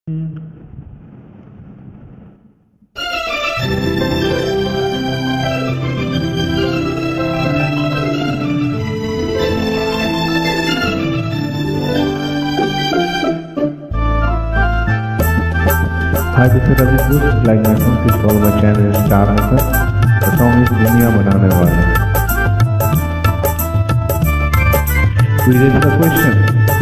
Hi, this is Ravi Bush. Like my song, please follow my channel Star Maker. The song is दुनिया बनाने वाला. Here is the question.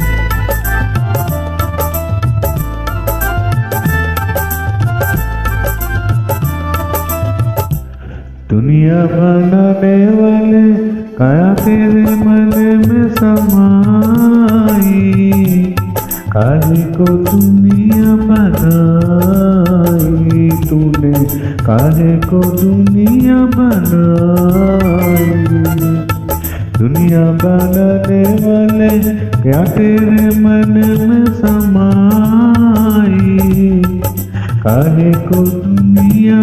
दुनिया बनाने वाले काया तेरे मन में समाई, काहे को दुनिया बनाई तूने, काहे को दुनिया बनाई। दुनिया बनाने वाले क्या तेरे मन में समाई, काहे को दुनिया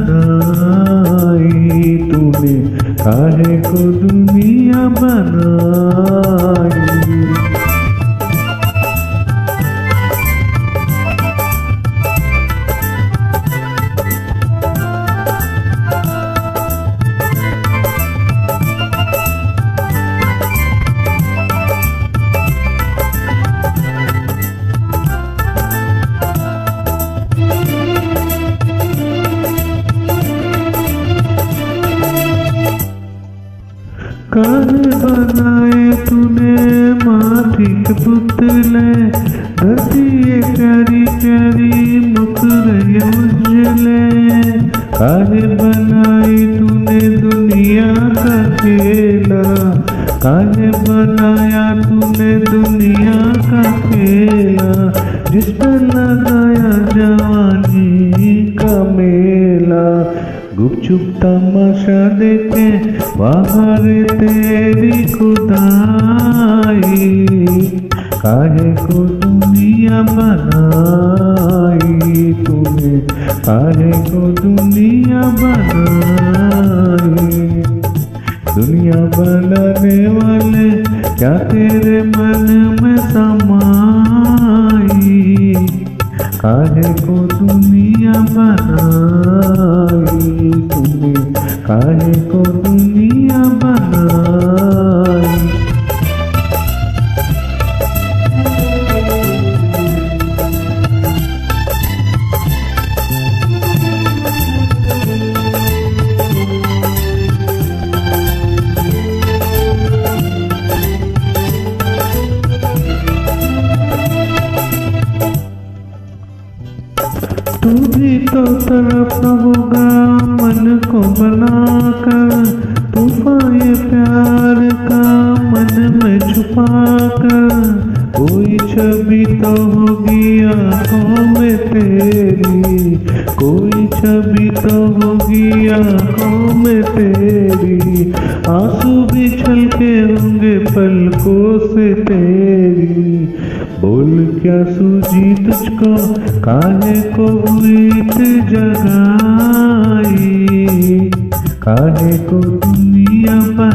बनाई तूने, काहे को दुनिया बनाई। काहे बनाए तूने माटी के पुतले, धरती प्यारी प्यारी मुखरे उजले। काहे बनाई तूने दुनिया का खेला, काहे बनाया तूने दुनिया का खेला, जिस पर लगाया जवानी का मेला। गुपचुप तमाशा देखे बाहर तेरी खुदाई, काहे को दुनिया बनाई तूने, काहे को दुनिया बनाई। दुनिया बनाने वाले क्या तेरे मन में समाई, काहे को दुनिया बनाई तूने, काहे को दुनिया बनाई। तू भी तो तरफ होगा मन को बनाकर, तूफान प्यार का मन में छुपाकर। कोई छवि तो होगी आँखों में तेरी, कोई छवि तो होगी आँखों में तेरी। आंसू भी छलके होंगे पलकों से तेरी। बोल क्या सूझी तुझको, काहे को हुई जगाई, काहे को दुनिया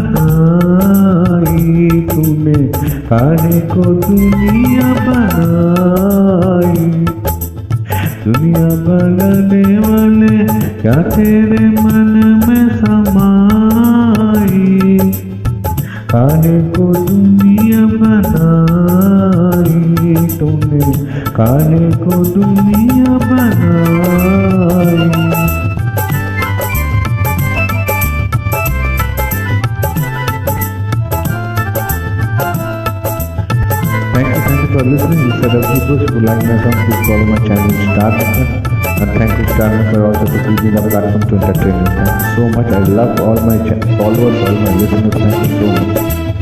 बनाई तूने, काहे को दुनिया बनाई। दुनिया बनाने वाले क्या तेरे मन में समाई, काहे को दुनिया बनाई तूने, काहे को दुनिया बनाई। Thank you for listening. This is Ravi Bush. If you like my song, please follow my channel Star Maker. And thank you Star Maker also for giving the platform to entertain me. Thank you so much. I love all my followers, all my listeners. Thank you so much.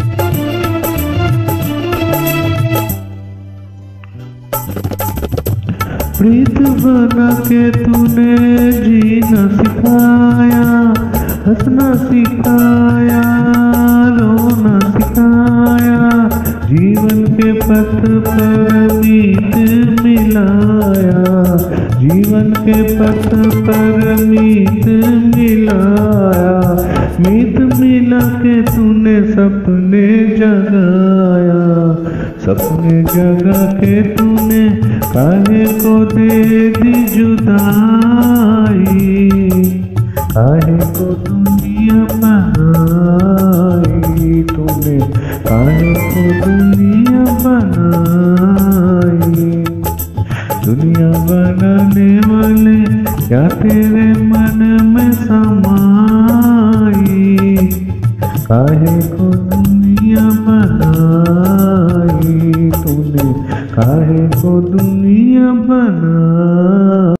प्रीत बना के तूने जीना सिखाया, हंसना सिखाया, रोना सिखाया। जीवन के पथ पर मीत मिलाया, जीवन के पथ पर मीत मिलाया। मीत मिला के तूने सपने जगाया, सपने जगा के तूने काहे को दे दी जुदाई, काहे को दुनिया बनाई तूने, काहे को दुनिया बनाई। दुनिया बनाने वाले क्या तेरे मन में समाई, काहे को दुनिया बनाई तूने, काहे को दुनिया बनाई।